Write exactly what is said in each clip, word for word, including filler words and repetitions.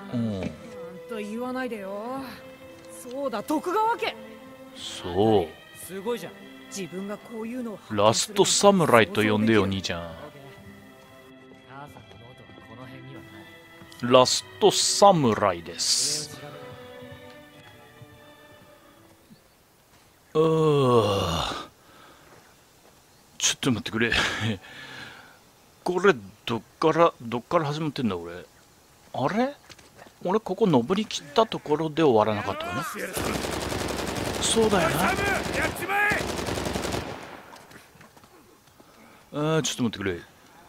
うんと言わないでよ。そうだ、徳川家。 そうすごいじゃん。自分がこういうのをラストサムライと呼んでよ兄ちゃん。ラストサムライです。うーちょっと待ってくれこれどっからどっから始まってんだ俺。あれ俺ここ登りきったところで終わらなかったかね。そうだよな。あーちょっと待ってくれ。ど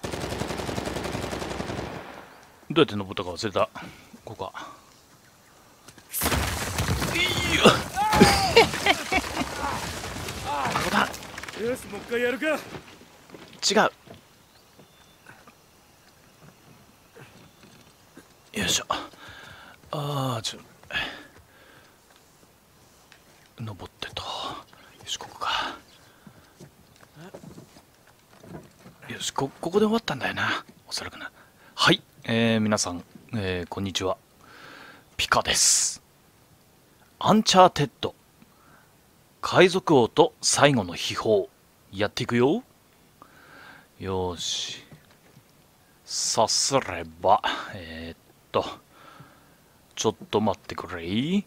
うやって登ったか忘れた。ここか。いいよここだ。 よし、もう一回やるか。 違う。よいしょ。ああ、ちょ登ってと。よし、ここか。よし、こここで終わったんだよな、おそらくな。はい、えー、皆さん、えー、こんにちは。ピカです。アンチャーテッド海賊王と最後の秘宝やっていくよ。よし、さすればえー、っとちょっと待ってくれ。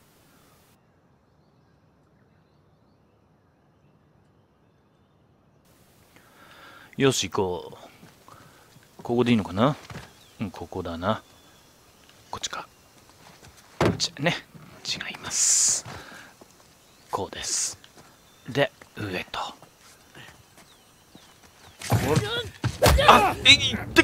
よし、行こう。ここでいいのかな。うん、ここだな。こっちか。こっちね。違います。こうです。で、上と。あ、えいって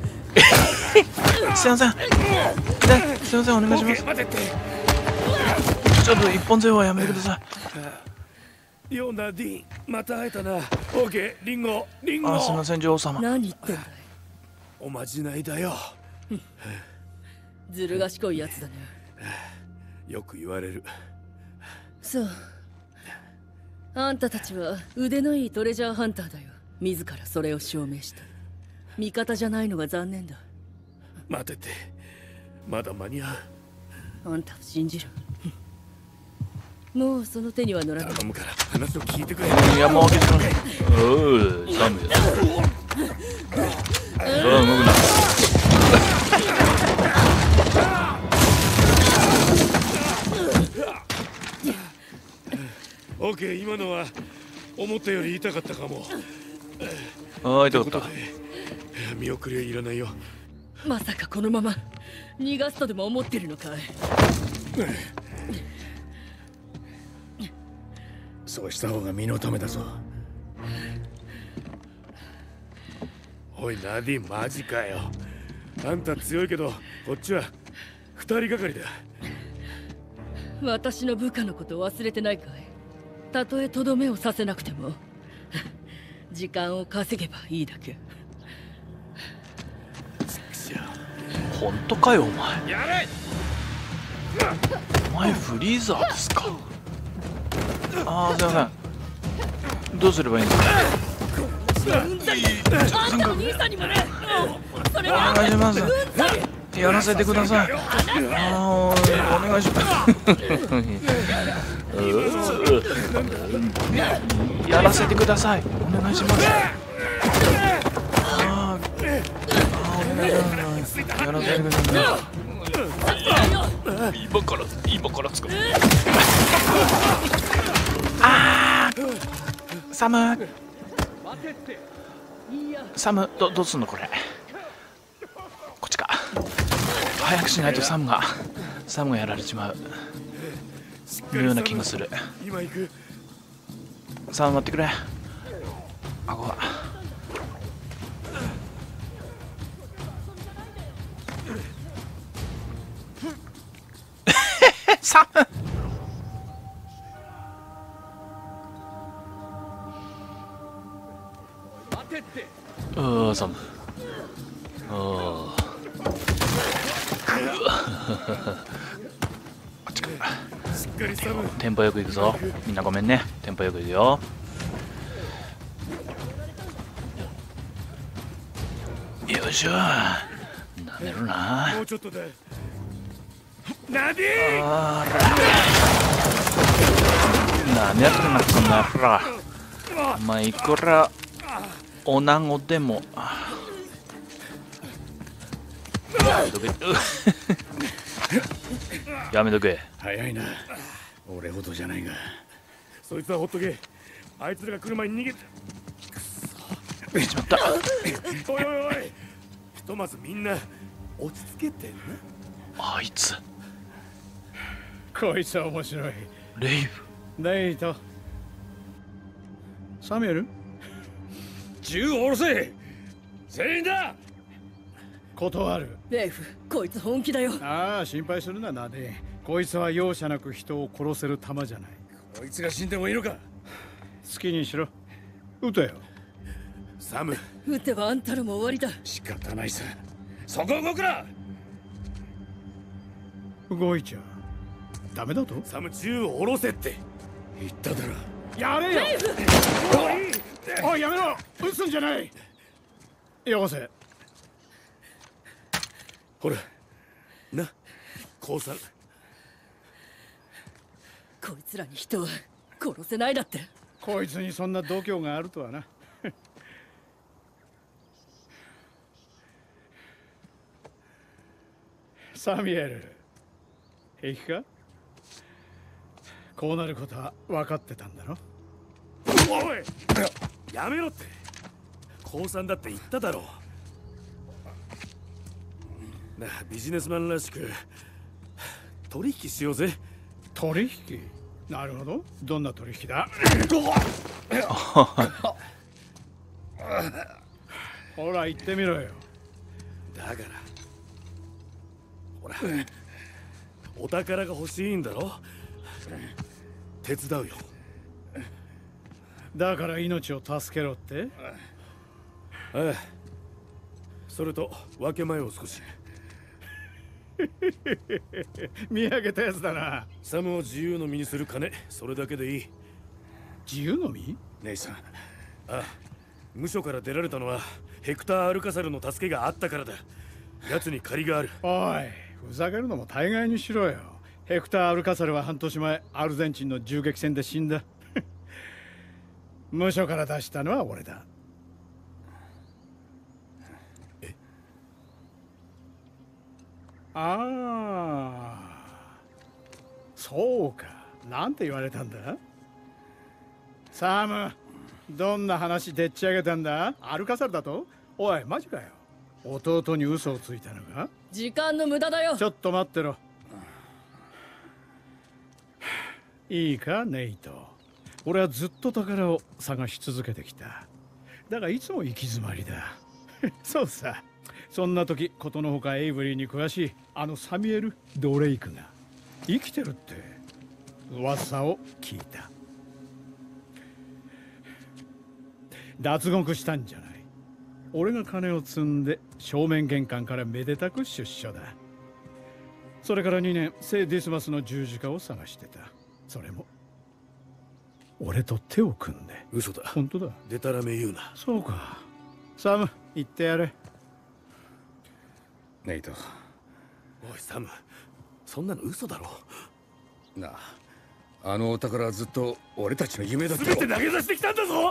すいません。ですいません、お願いします。ちょっと一本背負いはやめてください。よ、ナディン、また会えたな。オーケー、リンゴ、リンゴ。 あ、すいません、女王様。 何言ってんだい。 おまじないだよ。 ずる賢いやつだね。 よく言われる。 そう。あんたたちは腕のいいトレジャーハンターだよ。自らそれを証明した。味方じゃないのが残念だ。 待てて、まだ間に合う。あんたを信じる。もうその手には乗らない。 頼むから話を聞いてくれ。 いや、もう開けてくれ。おお、サムよ。それは動くな。 オーケー、今のは思ったより痛かったかも。 ああ、痛かった。 見送りはいらないよ。 まさかこのまま逃がすとでも思ってるのかい。 そうした方が身のためだぞ。おい、ナディン、マジかよ。あんた強いけどこっちは二人がかりだ。 私の部下のこと忘れてないかい。たとえとどめをさせなくても時間を稼げばいいだけ。 本当かよお前。 やれ。 お前フリーザーですか。ああ、すいません。どうすればいいんですか。 あんたの兄さんにもね。それおは願いします。やらせてください。ああ、お願いしますやらせてください。お願いします。ああ、お願いします。やらせてください。今から今から使う。ああ、サムサム、どどうすんのこれ。こっちか。早くしないとサムがサムがやられちまうような気がする。 今行く。 サム待ってくれ。あごはサム。ああ、サム。ああ。あっちか。 しっかりサム。 テンポよく行くぞ。みんなごめんね。テンポよく行くよ。よいしょ。なめるな。 もうちょっとだ。 ナディあら何やってんだこの野郎。お前いくら女子でもやめとけやめとけ。 早いな。俺ほどじゃないが。そいつはほっとけ。あいつらが来る前に逃げて。 来ちまった。 おいおいおい、ひとまずみんな落ち着けてな。 あいつこいつは面白い。 レイブ。 ネイト。サミュエル、 銃を下ろせ。全員だ。 断る。 レイフ、こいつ本気だよ。 ああ、心配するな、ナデ。こいつは容赦なく人を殺せる玉じゃない。 こいつが死んでもいいのか。 好きにしろ。撃てよ。 サム、 撃てばあんたらも終わりだ。 仕方ないさ。そこ動くな。 動いちゃダメだと。 サム、銃を下ろせって言っただろ。 やれよ。おい、やめろ。撃つんじゃない。よこせ。 ほらな、降参。 こいつらに人は殺せないだって。 こいつにそんな度胸があるとはな。サミュエル、平気か。こうなることは分かってたんだろ。 おい、やめろって。降参だって言っただろう。なあ、ビジネスマンらしく取引しようぜ。 取引。なるほど。どんな取引だ。ほら言ってみろよ。 だからほら、お宝が欲しいんだろ。手伝うよ。 だから命を助けろって。 ああ、それと分け前を少し。 見上げたやつだな。 サムを自由の身にする金、それだけでいい。 自由の身。 ネイさん、ああ、無所から出られたのはヘクター・アルカサルの助けがあったからだ。奴に借りがある。 おい、ふざけるのも大概にしろよ。ヘクター・アルカサルは半年前アルゼンチンの銃撃戦で死んだ。無所から出したのは俺だ。 え？ ああ、そうか。なんて言われたんだ。サム、どんな話でっち上げたんだ。アルカサルだと。おい、マジかよ。弟に嘘をついたのか。 時間の無駄だよ。 ちょっと待ってろ。いいか、ネイト。俺はずっと宝を探し続けてきた。だがいつも行き詰まりだ。そうさ。そんな時、ことのほかエイブリーに詳しいあのサミュエル・ドレイクが生きてるって噂を聞いた。脱獄したんじゃない。俺が金を積んで正面玄関からめでたく出所だ。それからにねん、聖ディスマスの十字架を探してた。それも俺と手を組んで。 嘘だ。 本当だ。 でたらめ言うな。 そうか。サム、言ってやれ。 ネイト。おいサム、そんなの嘘だろ。なあ、あのお宝はずっと俺たちの夢だった。全て投げ出してきたんだぞ。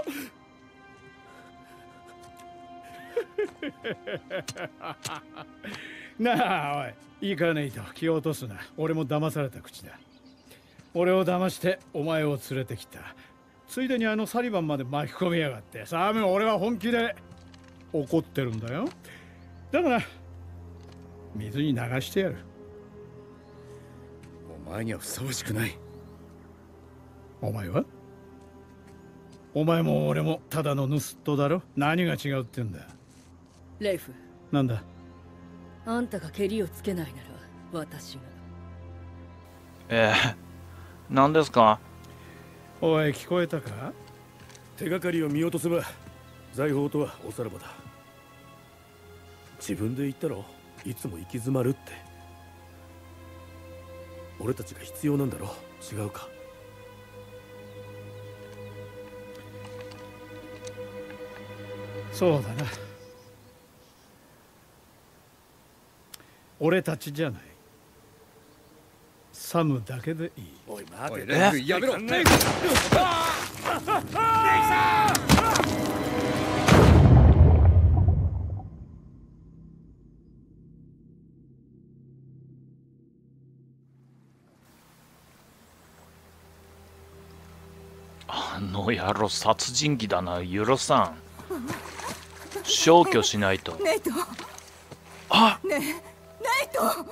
なあ、おい、いいかネイト、気を落とすな。俺も騙された口だ。俺を騙してお前を連れてきた。ついでにあのサリバンまで巻き込みやがって。サム、俺は本気で怒ってるんだよ。だから水に流してやる。 お前にはふさわしくない。 お前は？お前も俺もただの盗人だろ。何が違うってんだ。 レイフ、 なんだ。 あんたがケリをつけないなら私が。 えー、何ですか。 おい、聞こえたか。 手がかりを見落とせば財宝とはおさらばだ。自分で言ったろ、いつも行き詰まるって。俺たちが必要なんだろ。違うか。 そうだな。俺たちじゃない。 サムだけでいい。 おい待て、 えレイやめろ。レイあの野郎殺人鬼だな。許さん。消去しないと。 ネイト、 あ、 ねえ、ネイト。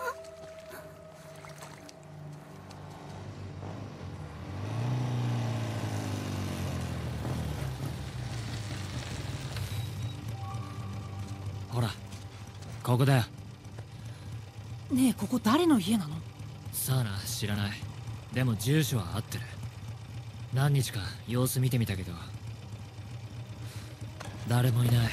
ほら、ここだよ。 ねえ、ここ誰の家なの？ さあな、知らない。でも住所は合ってる。何日か様子見てみたけど誰もいない。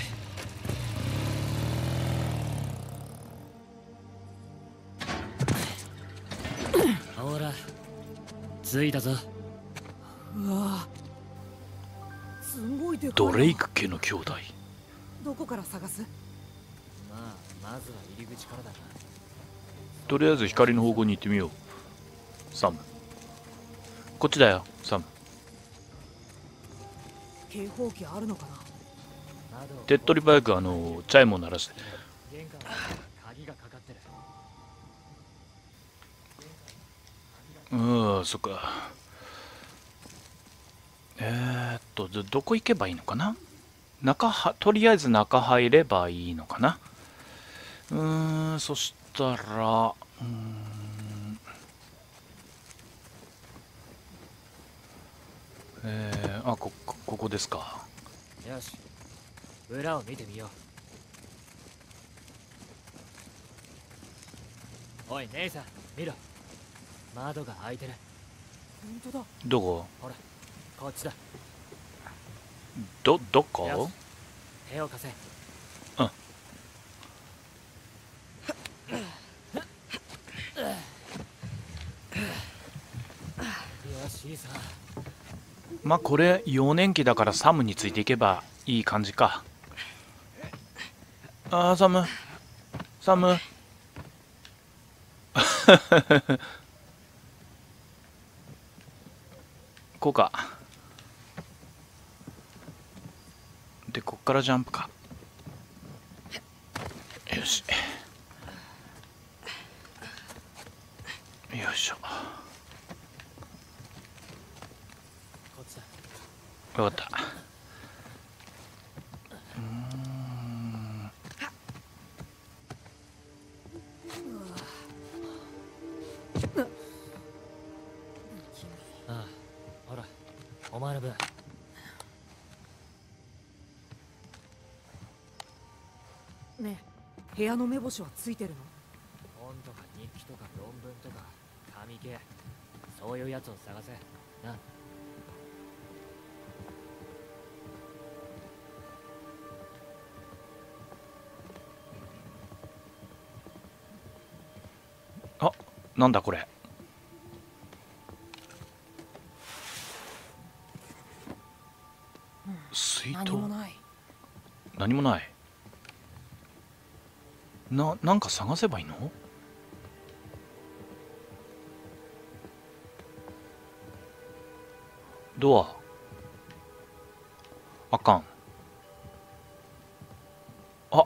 ほら、着いたぞ。 うわ、すごいでかいな。 ドレイク家の兄弟。 どこから探す？ まあ、まずは入り口からだな。 とりあえず光の方向に行ってみよう。サム、こっちだよ。サム、 警報器あるのかな？ 手っ取り早くあのチャイムを鳴らして。 玄関は鍵がかかってる。 うん、そっか。えー、っとどどこ行けばいいのかな。中はとりあえず中入ればいいのかな。うーん、そしたらうーん、えー、あ、ここここですか。 よし、裏を見てみよう。おい姉さん、見ろ。窓が開いてる。 本当だ。 どこ？ ほら、こっちだ。 どどこ？ よし、手を貸せ。 うん。 よし、いいさ。 まあこれよねん期だからサムについていけばいい感じか。あー、サムサムこうか。でこっからジャンプか。よし、よいしょ。 こっちだ。 よかった。うーん、 ああ、ほら、お前の分。 ねえ、部屋の目星はついてるの？ 本とか日記とか論文とか紙系、そういうやつを探せな。 あ、なんだこれ。水筒。 何もない。 何もない。な、なんか探せばいいの？ドア。あかん。あ、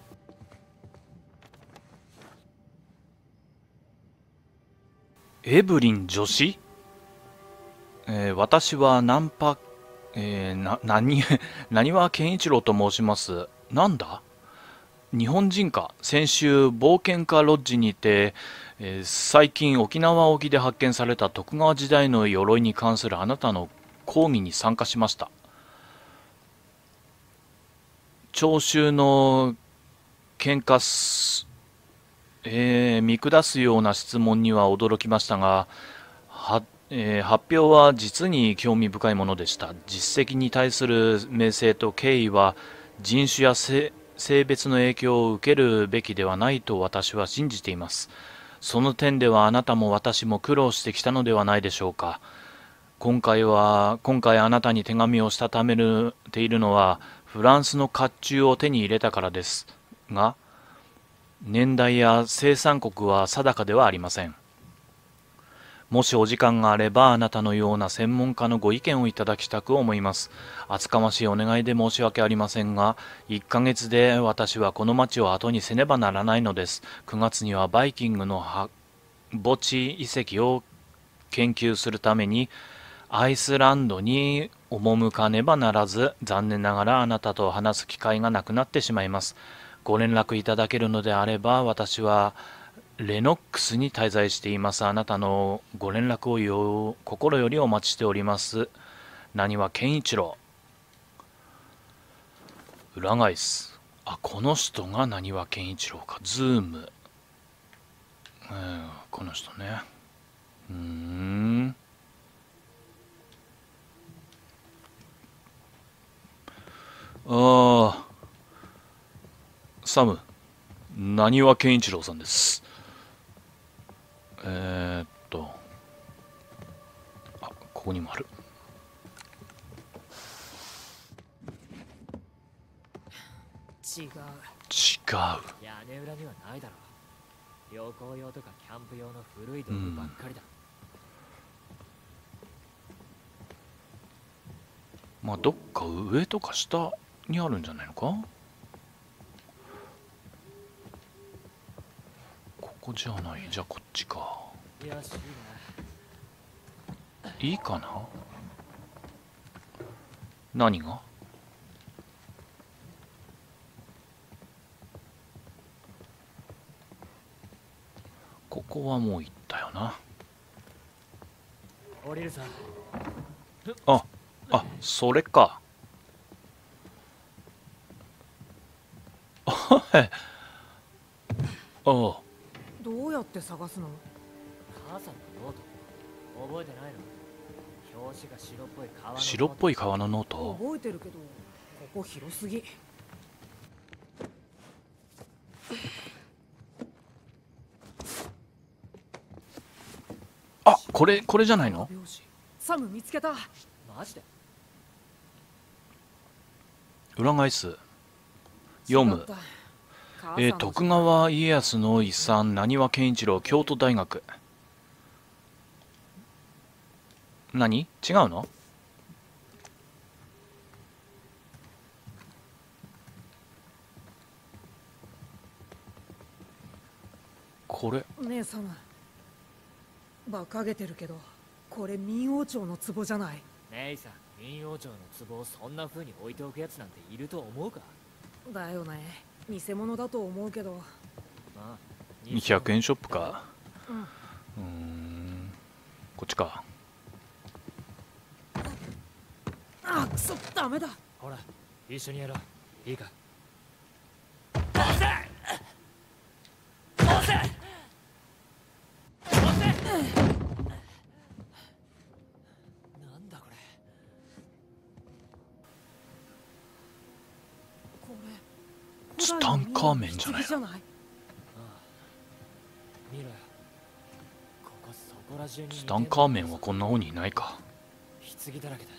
エブリン女子？えー私はナンパ、えーな、なに、なにわ健一郎と申します。なんだ？日本人か。先週冒険家ロッジにて、えー最近沖縄沖で発見された徳川時代の鎧に関するあなたの講義に参加しました。聴衆の喧嘩す、えー見下すような質問には驚きましたが、はえー発表は実に興味深いものでした。実績に対する名声と敬意は人種や性性別の影響を受けるべきではないと私は信じています。その点ではあなたも私も苦労してきたのではないでしょうか。今回は今回あなたに手紙をしたためているのはフランスの甲冑を手に入れたからですが、年代や生産国は定かではありません。 もしお時間があればあなたのような専門家のご意見をいただきたく思います。厚かましいお願いで申し訳ありませんが、いっかげつで私はこの町を後にせねばならないのです。くがつにはバイキングの墓地遺跡を研究するためにアイスランドに赴かねばならず、残念ながらあなたと話す機会がなくなってしまいます。ご連絡いただけるのであれば、私はレノックスに滞在しています。あなたのご連絡をよ心よりお待ちしております。なにわ健一郎。裏返す。あ、この人がなにわ健一郎か。ズーム。うん、この人ね。うーん。ああ。サム。なにわ健一郎さんです。えー、っと。あ、ここにもある。 違う。 違う。 屋根裏にはないだろう。旅行用とかキャンプ用の古い道具ばっかりだ。 まあどっか上とか下にあるんじゃないのか。ここじゃない。じゃあこっちか。 よし、 いいかな。何が。ここはもう行ったよな。 降りるさ。 あ、あ、それか。あはい。ああ。 どうやって探すの？ 母さんのノート覚えてないの？表紙が白っぽい革のノート。 白っぽい革のノート。 覚えてるけど、ここ広すぎ。 あ、これこれじゃないの？ サム見つけた。 マジで？ 裏返す。読む。えー、徳川家康の遺産、なにわ健一郎、京都大学。何？違うの？これ。 ねえサム、馬鹿げてるけど、これ明王朝の壺じゃない？ 姉さん、明王朝の壺をそんな風に置いておくやつなんていると思うか？ だよね、偽物だと思うけど。 まあ、 ひゃくえんショップか。 うん、 うーん、こっちか。 あ、くそ、ダメだ。 ほら、一緒にやろう。いいか？なんだこれ。 これツタンカーメンじゃないの？ じゃない？ ああ、見ろよ。ここそこら中に。 ツタンカーメンはこんな方にいないか。 棺だらけだ。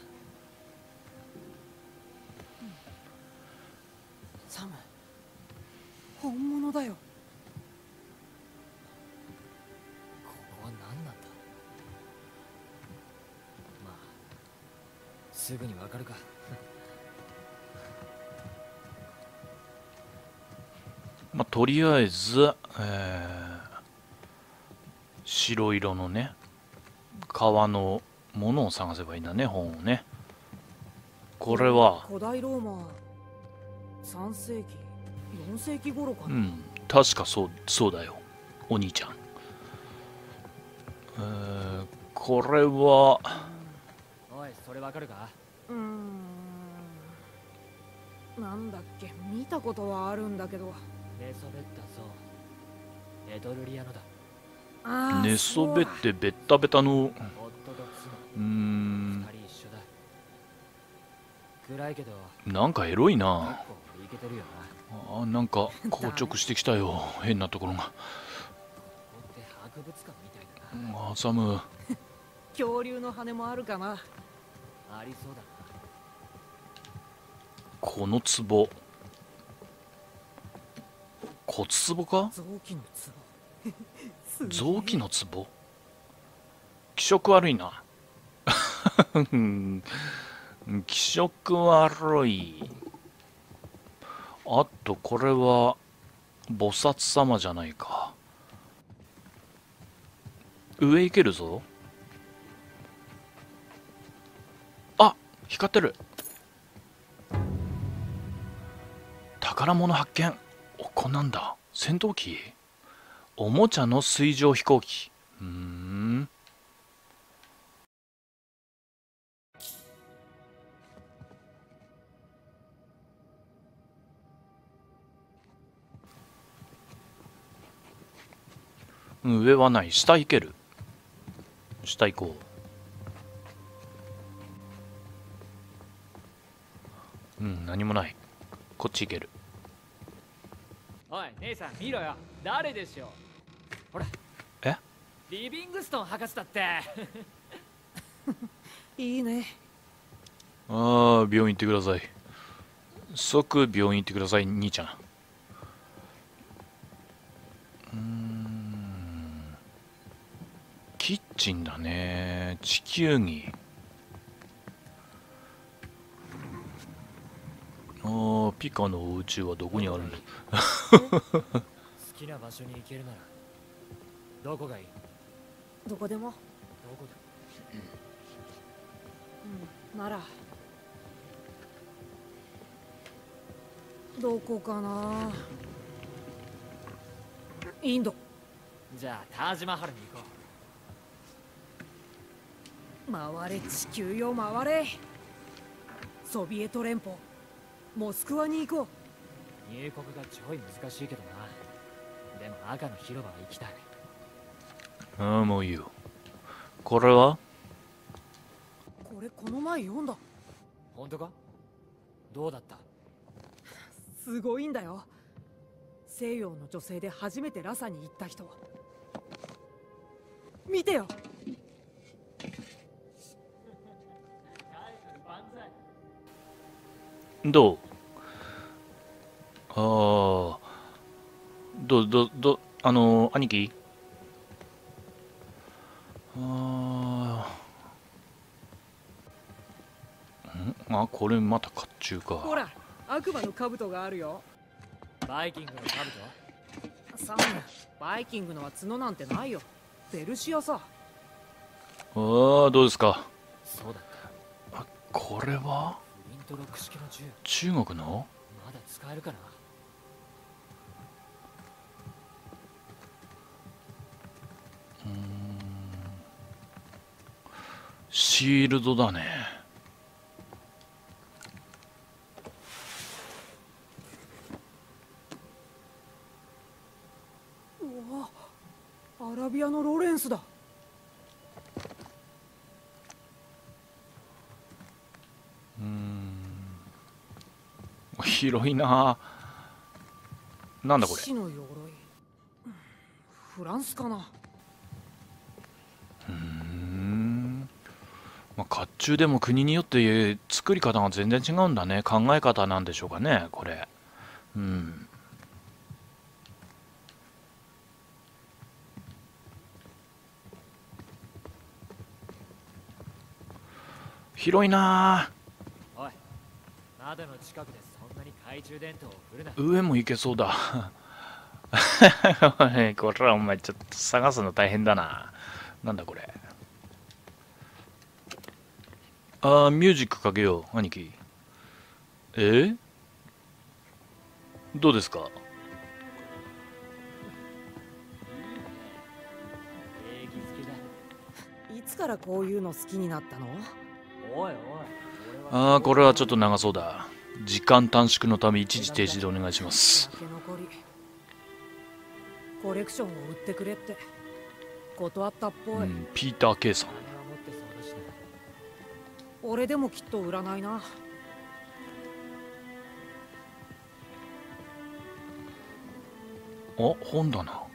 サム、本物だよ。 ここは何なんだ。まあすぐにわかるか。 まあとりあえず、えー、白色のね革のものを探せばいいんだね、本をね。これは古代ローマさんせいきよんせいき頃かな。 うん、確かそうそうだよ、お兄ちゃん。えー、これはおい、それわかるか？ うーん、なんだっけ、見たことはあるんだけど。 寝そべったぞ。エドルリアノだ。 あー、 寝そべってベッタベタの、 オットとうーん、 妻、二人一緒だ。暗いけどなんかエロいな。 結構イケてるよな。 あ、なんか硬直してきたよ、変なところが。 ここって博物館みたいだな。 あ、サム。 恐竜の羽もあるかな。 ありそうだな。 この壺骨壺か？ 臓器の壺。 臓器の壺。 気色悪いな。気色悪い。あとこれは菩薩様じゃないか。上行けるぞ。あ、光ってる。宝物発見。お、こんなんだ。戦闘機。おもちゃの水上飛行機。うーん。上はない。下行ける。下行こう。うん、何もない。こっち行ける。 おい姉さん見ろよ。誰でしょう。ほら。 え？ リビングストン博士だって。 いいね。 ああ、病院行ってください。即病院行ってください、兄ちゃん。うーん。キッチンだね。地球儀。ああ、ピカのお家はどこにあるんだ。 好きな場所に行けるならどこがいい？ どこでも。 どこだ？ うん、ならどこかな。インド。 じゃあタージマハルに行こ回れ地球よ回れ。ソビエト連邦モスクワに行こう。入国がちょい難しいけどな。でも赤の広場は行きたい。 ああ、もういいよ。これは？ これこの前読んだ。 本当か？どうだった？ すごいんだよ。西洋の女性で初めてラサに行った人。見てよ。 どう？ああ、どうどうどう、あの兄貴。ああ、んあ、これまた甲冑か。 ほら、悪魔の兜があるよ。 バイキングの兜？ サム、バイキングのは角なんてないよ。ペルシアさ。 ああ、どうですか。 そうだった。 あ、これはフリントロック式の銃。 中国の？ まだ使えるかな？ うーん、シールドだね。 うわ、アラビアのロレンスだ。 うーん、広いな。なんだこれ。 騎士の鎧。フランスかな。 うーん、まあ、甲冑でも国によって作り方が全然違うんだね。考え方なんでしょうかね、これ。うん。広いな。 おい、窓の近くでそんなに懐中電灯を振るな。 上も行けそうだ。これはお前ちょっと探すの大変だな。なんだこれ。あー、ミュージックかけよう、兄貴。え？どうですか？ 礼儀好きだ。 いつからこういうの好きになったの？ おいおい。 ああ、これはちょっと長そうだ。時間短縮のため一時停止でお願いします。 焼け残り。コレクションを売ってくれって断ったっぽい。 うん、ピーター・ケイさん。 金は持ってそうだしな。 俺でもきっと売らないな。 あ、本だな。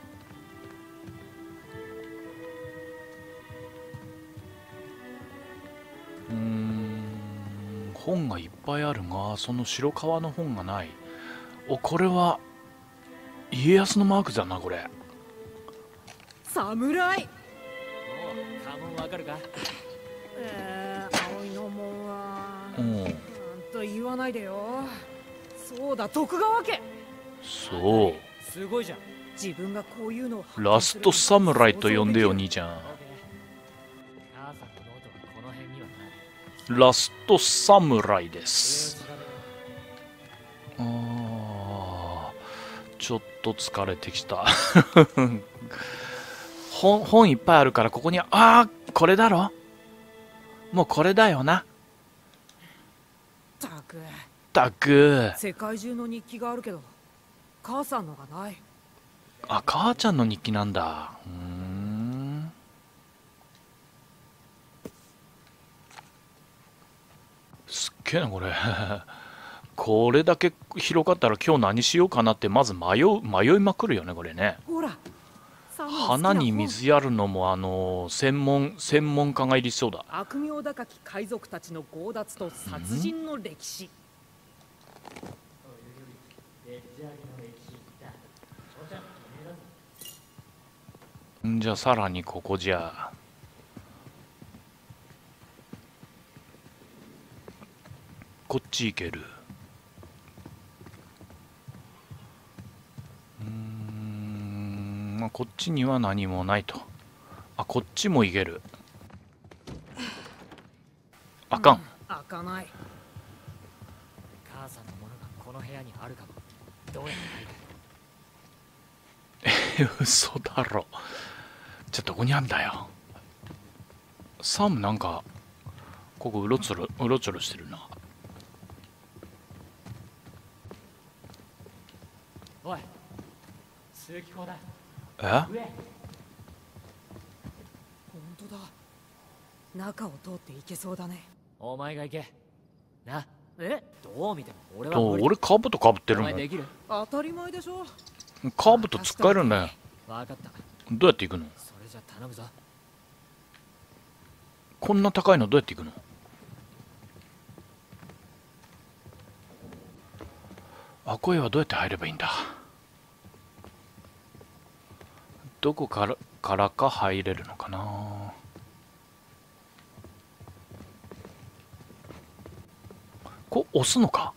うーん、本がいっぱいあるが、その白革の本がない。お、これは家康のマークだな、これ。 侍。 家紋わかるか？ えー、葵の門はうんなんと言わないでよ。そうだ、徳川家。 そうすごいじゃん。 自分がこういうのを発見ラストサムライと呼んでよ想像きる兄ちゃん。 オーケー。母さんのノートはこの辺にはない。 ラストサムライです。 上を調べろ。 あーちょっと疲れてきた本本いっぱいあるからここにああこれだろ、もうこれだよな。 たくったく世界中の日記があるけど母さんのがない。 あ、母ちゃんの日記なんだ。うーんすっげえなこれこれだけ広がったら今日何しようかなってまず迷う迷いまくるよねこれね。 ほら、サムの好きな本花に水やるのもあの専門専門家がいりそうだ。 悪名高き海賊たちの強奪と殺人の歴史。 んじゃあさらにここじゃこっち行ける。うーんまあこっちには何もないと。あ、こっちも行ける。あかん、 開かない。 母さんのものがこの部屋にあるかも。どうやって入る？ 嘘だろ。じゃあどこにあんだよ。サムなんかここうろちょろうろちょろしてるな。 おい、通気口だ。 え上。 本当だ。中を通っていけそうだね。 お前が行け。な。 え、 どう見ても俺はと無理。 俺カブトかぶってるもん。 お前できる？ 当たり前でしょ。 カブト使えるんだよ。 わかった。 どうやって行くの？ それじゃ頼むぞ。 こんな高いのどうやって行くの？あ、こへはどうやって入ればいいんだ？どこからからか入れるのかな？こう押すのか？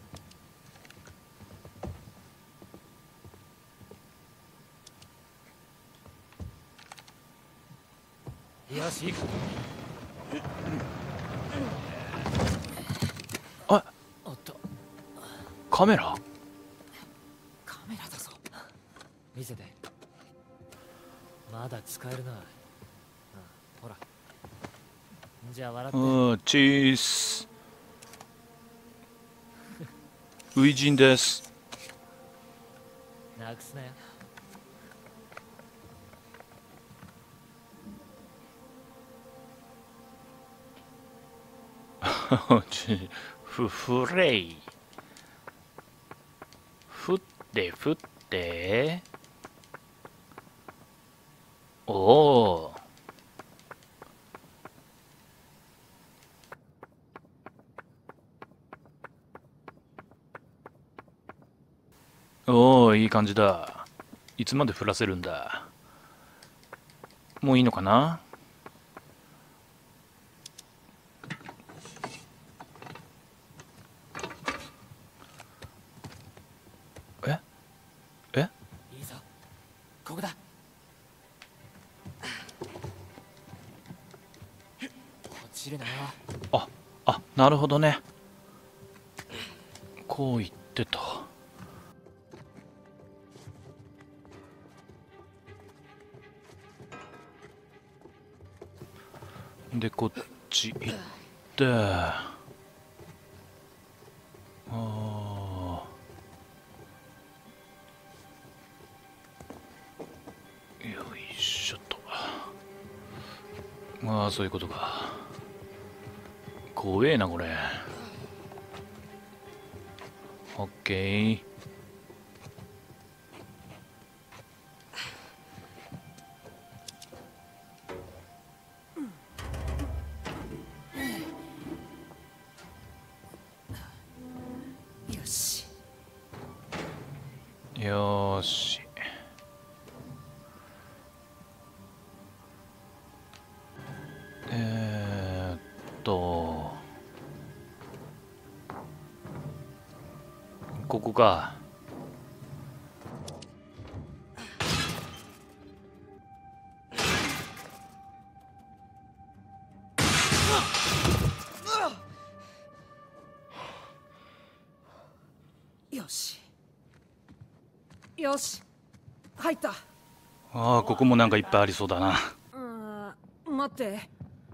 よし、行く。 あ、 おっと、 カメラ？ カメラだぞ。 見せて。まだ使えるな。ああ、ほら。じゃあ笑って。 うん、チース。初陣です。 なくすなよ。 ちふフレイ振って振っておおおおいい感じだ。いつまで振らせるんだ。もういいのかな。ええいいぞ。ここだ。落ちるなよ。 ああなるほどね。こう言ってと。でこっち行ってああよいしょと。まあそういうことか。怖えなこれ。オッケー。 よし。 よーし。 とここか。 よしよし入った。 ああ、ここもなんかいっぱいありそうだな。 うん、待って。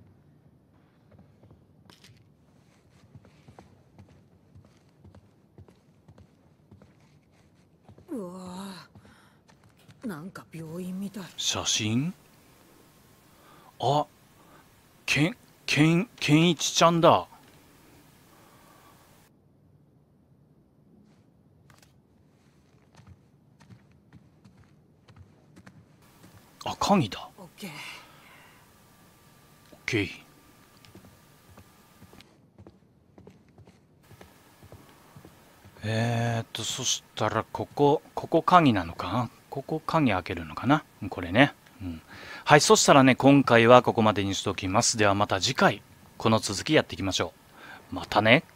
うわぁ、なんか病院みたい。 写真？あ、けん、けん、けんいちちゃんだ。あ、鍵だ。 オッケー。 オッケー。えーっと、そしたら、ここ、ここ鍵なのかな？ここ鍵開けるのかな？これね。うん。はい、そしたらね、今回はここまでにしておきます。ではまた次回、この続きやっていきましょう。またね。